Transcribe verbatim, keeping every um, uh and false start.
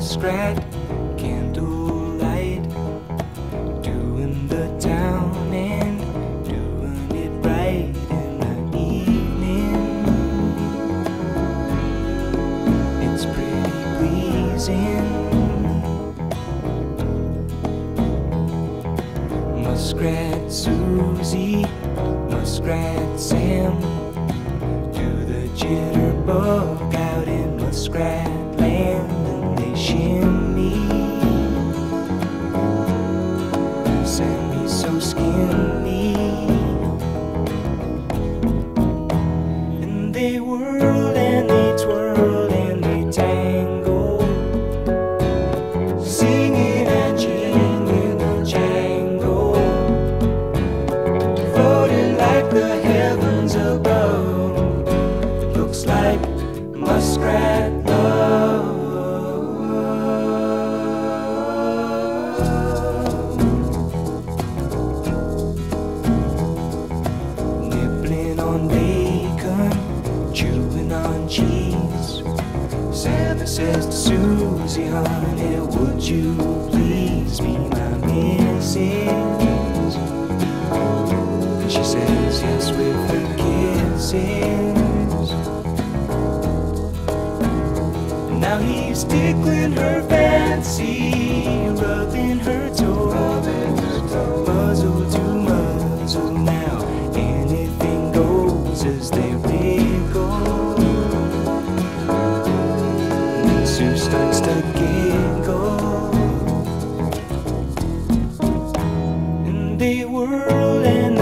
Muskrat, candlelight, doing the town and doing it right in the evening. It's pretty pleasing. Muskrat Susie, Muskrat Sam, do the jitterbug out in Muskrat land, and they shimmy. Sammy's so skinny, and they whirl and they twirl and they tangle, singing and jingling a jangle, floating like the heavens above. Looks like Muskrat love. Nibbling on bacon, chewing on cheese. Santa says to Susie, honey, would you please be my missus? And she says yes with her kisses. Now he's tickling her fancy, rubbing her toes, muzzle to muzzle. Now anything goes as they wiggle. And Sue starts to giggle, and they whirl and